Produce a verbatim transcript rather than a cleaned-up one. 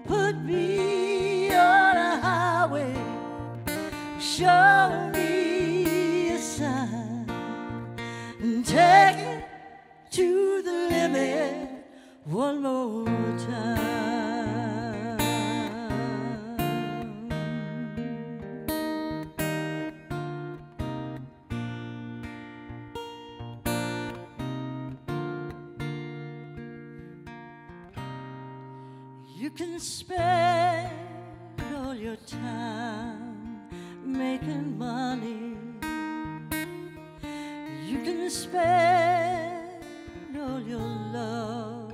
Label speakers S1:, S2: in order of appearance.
S1: put me on a highway, show me a sign, and take it to the limit one more time. You can spend all your time making money. You can spend all your love